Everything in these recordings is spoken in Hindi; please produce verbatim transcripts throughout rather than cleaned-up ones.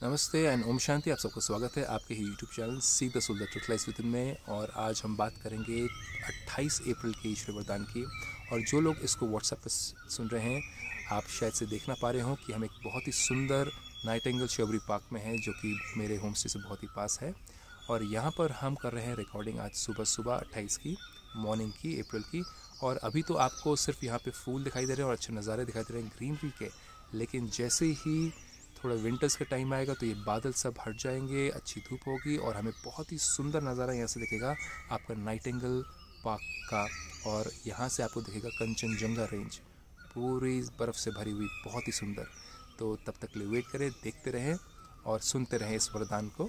नमस्ते एंड ओम शांति। आप सबको स्वागत है आपके ही YouTube channel see the soul the truth lies within में। और आज हम बात करेंगे अट्ठाईस अप्रैल के ईश्वर वरदान की। और जो लोग इसको व्हाट्सएप पर सुन रहे हैं, आप शायद से देख ना पा रहे हो कि हम एक बहुत ही सुंदर नाइटिंगेल शिवरी पार्क में हैं, जो कि मेरे होम स्टे से बहुत ही पास है। और यहाँ पर हम कर रहे हैं रिकॉर्डिंग आज सुबह सुबह अट्ठाईस की मॉर्निंग की अप्रैल की। और अभी तो आपको सिर्फ यहाँ पे फूल दिखाई दे रहे हैं और अच्छे नज़ारे दिखाई दे रहे हैं ग्रीनरी के, लेकिन जैसे ही थोड़ा विंटर्स का टाइम आएगा तो ये बादल सब हट जाएंगे, अच्छी धूप होगी और हमें बहुत ही सुंदर नज़ारा यहाँ से दिखेगा आपका नाइटिंगेल पार्क का। और यहाँ से आपको दिखेगा कंचनजंगा रेंज पूरी बर्फ़ से भरी हुई, बहुत ही सुंदर। तो तब तक ले वेट करें, देखते रहें और सुनते रहें इस वरदान को।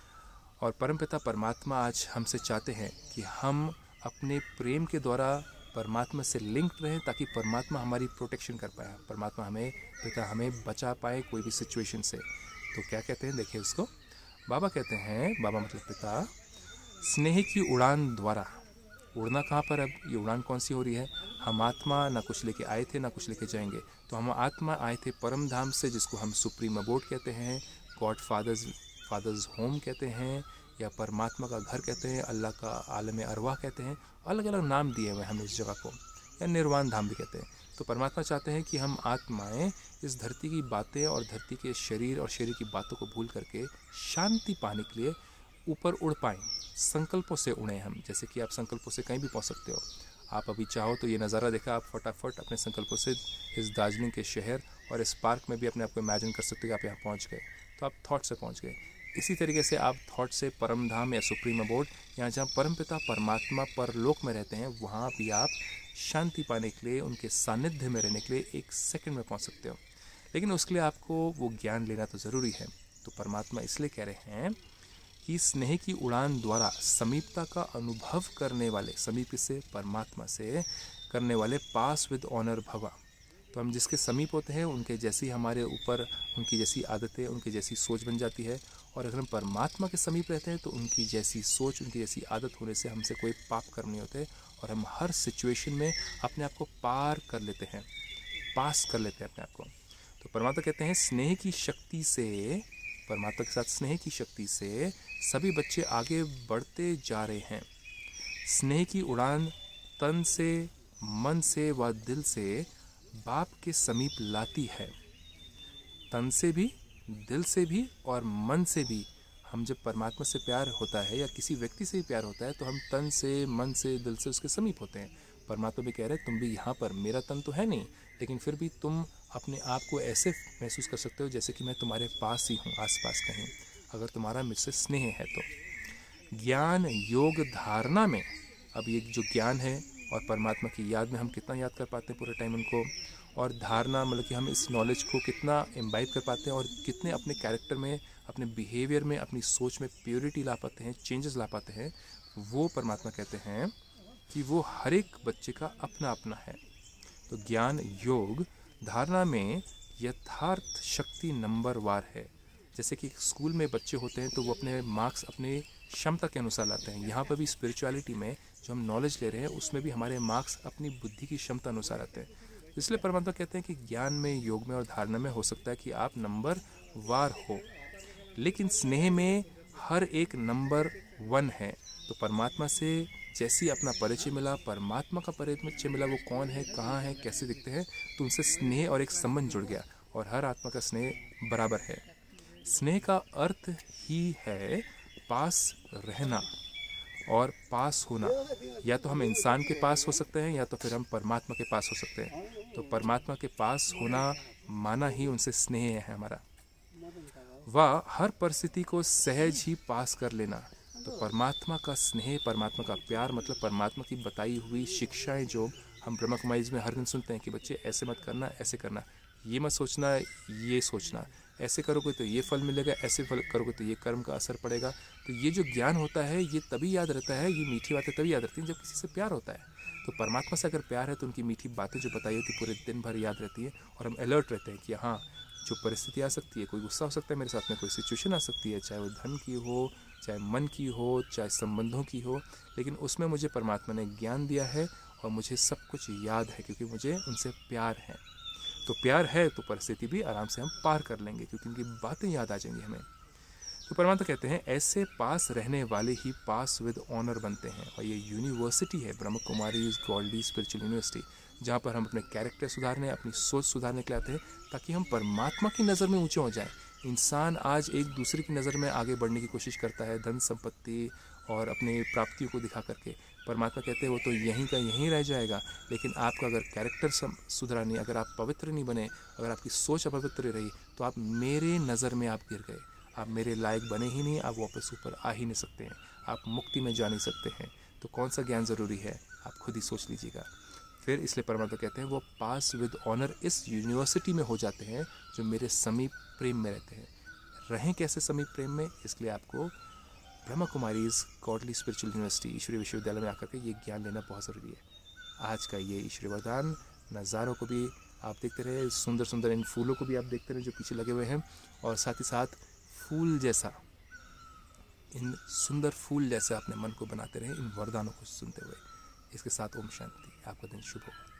और परमपिता परमात्मा आज हमसे चाहते हैं कि हम अपने प्रेम के द्वारा परमात्मा से लिंक रहें, ताकि परमात्मा हमारी प्रोटेक्शन कर पाए, परमात्मा हमें पिता हमें बचा पाए कोई भी सिचुएशन से। तो क्या कहते हैं, देखिए उसको। बाबा कहते हैं, बाबा मतलब पिता, स्नेह की उड़ान द्वारा उड़ना कहाँ पर, अब ये उड़ान कौन सी हो रही है। हम आत्मा ना कुछ लेके आए थे ना कुछ लेके जाएंगे। तो हम आत्मा आए थे परम धाम से, जिसको हम सुप्रीम अबोर्ड कहते हैं, गॉड फादर्स फादर्स होम कहते हैं, या परमात्मा का घर कहते हैं, अल्लाह का आलम अरवाह कहते हैं। अलग अलग नाम दिए हुए हम इस जगह को, या निर्वाण धाम भी कहते हैं। तो परमात्मा चाहते हैं कि हम आत्माएं इस धरती की बातें और धरती के शरीर और शरीर की बातों को भूल करके शांति पाने के लिए ऊपर उड़ पाएँ। संकल्पों से उड़ें हम, जैसे कि आप संकल्पों से कहीं भी पहुंच सकते हो। आप अभी चाहो तो ये नज़ारा देखा, आप फटाफट अपने संकल्पों से इस दार्जिलिंग के शहर और इस पार्क में भी अपने आप को इमेजिन कर सकते हो कि आप यहाँ पहुँच गए, तो आप थॉट से पहुँच गए। इसी तरीके से आप थॉट से परम धाम या सुप्रीम अबोर्ड, यहाँ जहाँ परमपिता परमात्मा परलोक में रहते हैं, वहाँ भी आप शांति पाने के लिए, उनके सानिध्य में रहने के लिए एक सेकंड में पहुँच सकते हो। लेकिन उसके लिए आपको वो ज्ञान लेना तो ज़रूरी है। तो परमात्मा इसलिए कह रहे हैं कि स्नेह की उड़ान द्वारा समीपता का अनुभव करने वाले, समीप से परमात्मा से करने वाले पास विद ऑनर भवा। तो हम जिसके समीप होते हैं उनके जैसी हमारे ऊपर, उनकी जैसी आदतें, उनकी जैसी सोच बन जाती है। और अगर हम परमात्मा के समीप रहते हैं तो उनकी जैसी सोच, उनकी जैसी आदत होने से हमसे कोई पाप कर्म नहीं होते, और हम हर सिचुएशन में अपने आप को पार कर लेते हैं, पास कर लेते हैं अपने आप को। तो परमात्मा कहते हैं स्नेह की शक्ति से, परमात्मा के साथ स्नेह की शक्ति से सभी बच्चे आगे बढ़ते जा रहे हैं। स्नेह की उड़ान तन से, मन से व दिल से बाप के समीप लाती है। तन से भी, दिल से भी और मन से भी। हम जब परमात्मा से प्यार होता है या किसी व्यक्ति से भी प्यार होता है तो हम तन से, मन से, दिल से उसके समीप होते हैं। परमात्मा भी कह रहे हैं तुम भी यहाँ पर, मेरा तन तो है नहीं, लेकिन फिर भी तुम अपने आप को ऐसे महसूस कर सकते हो जैसे कि मैं तुम्हारे पास ही हूँ, आसपास कहीं, अगर तुम्हारा मुझसे स्नेह है तो। ज्ञान योग धारणा में, अब ये जो ज्ञान है और परमात्मा की याद में हम कितना याद कर पाते हैं पूरे टाइम उनको, और धारणा मतलब कि हम इस नॉलेज को कितना इम्बाइब कर पाते हैं और कितने अपने कैरेक्टर में, अपने बिहेवियर में, अपनी सोच में प्योरिटी ला पाते हैं, चेंजेस ला पाते हैं। वो परमात्मा कहते हैं कि वो हर एक बच्चे का अपना अपना है। तो ज्ञान योग धारणा में यथार्थ शक्ति नंबर वार है। जैसे कि स्कूल में बच्चे होते हैं तो वो अपने मार्क्स अपने क्षमता के अनुसार लाते हैं। यहाँ पर भी स्पिरिचुअलिटी में जो हम नॉलेज ले रहे हैं उसमें भी हमारे मार्क्स अपनी बुद्धि की क्षमता अनुसार आते हैं। इसलिए परमात्मा कहते हैं कि ज्ञान में, योग में और धारणा में हो सकता है कि आप नंबर वार हो, लेकिन स्नेह में हर एक नंबर वन है। तो परमात्मा से जैसी अपना परिचय मिला, परमात्मा का परिचय मिला, वो कौन है, कहाँ है, कैसे दिखते हैं, तो उनसे स्नेह और एक संबंध जुड़ गया। और हर आत्मा का स्नेह बराबर है। स्नेह का अर्थ ही है पास रहना और पास होना। या तो हम इंसान के पास हो सकते हैं या तो फिर हम परमात्मा के पास हो सकते हैं। तो परमात्मा के पास होना माना ही उनसे स्नेह है हमारा। वह हर परिस्थिति को सहज ही पास कर लेना। तो परमात्मा का स्नेह, परमात्मा का प्यार मतलब परमात्मा की बताई हुई शिक्षाएं जो हम ब्रह्म कुमारीज में हर दिन सुनते हैं कि बच्चे ऐसे मत करना, ऐसे करना, ये मत सोचना, ये सोचना, ऐसे करोगे तो ये फल मिलेगा, ऐसे फल करोगे तो ये कर्म का असर पड़ेगा। तो ये जो ज्ञान होता है ये तभी याद रहता है, ये मीठी बातें तभी याद रहती हैं जब किसी से प्यार होता है। तो परमात्मा से अगर प्यार है तो उनकी मीठी बातें जो बताई होती पूरे दिन भर याद रहती है, और हम अलर्ट रहते हैं कि हाँ, जो परिस्थिति आ सकती है, कोई गुस्सा हो सकता है मेरे साथ में, कोई सिचुएशन आ सकती है, चाहे वो धन की हो, चाहे मन की हो, चाहे संबंधों की हो, लेकिन उसमें मुझे परमात्मा ने ज्ञान दिया है और मुझे सब कुछ याद है क्योंकि मुझे उनसे प्यार है। तो प्यार है तो परिस्थिति भी आराम से हम पार कर लेंगे, क्योंकि उनकी बातें याद आ जाएंगी हमें। तो परमात्मा कहते हैं ऐसे पास रहने वाले ही पास विद ऑनर बनते हैं। और ये यूनिवर्सिटी है Brahma Kumari godly spiritual university, जहाँ पर हम अपने कैरेक्टर सुधारने, अपनी सोच सुधारने के लिए आते हैं, ताकि हम परमात्मा की नज़र में ऊंचे हो जाएं। इंसान आज एक दूसरे की नज़र में आगे बढ़ने की कोशिश करता है, धन संपत्ति और अपनी प्राप्तियों को दिखा करके। परमात्मा कहते हैं वो तो यहीं का यहीं रह जाएगा, लेकिन आपका अगर कैरेक्टर सुधरा नहीं, अगर आप पवित्र नहीं बने, अगर आपकी सोच अपवित्र रही, तो आप मेरे नज़र में आप गिर गए, आप मेरे लायक बने ही नहीं, आप वापस ऊपर आ ही नहीं सकते हैं, आप मुक्ति में जा नहीं सकते हैं। तो कौन सा ज्ञान ज़रूरी है, आप खुद ही सोच लीजिएगा। फिर इसलिए परमात्मा कहते हैं वो पास विद ऑनर इस यूनिवर्सिटी में हो जाते हैं जो मेरे समीप प्रेम में रहते हैं। रहें कैसे समीप प्रेम में, इसलिए आपको Brahma Kumaris godly spiritual university ईश्वरीय विश्वविद्यालय में आकर के ये ज्ञान लेना बहुत ज़रूरी है। आज का ये ईश्वरीय वरदान नज़ारों को भी आप देखते रहे, सुंदर सुंदर इन फूलों को भी आप देखते रहे जो पीछे लगे हुए हैं, और साथ ही साथ फूल जैसा, इन सुंदर फूल जैसे अपने मन को बनाते रहे इन वरदानों को सुनते हुए। इसके साथ ओम शांति, आपका दिन शुभ हो।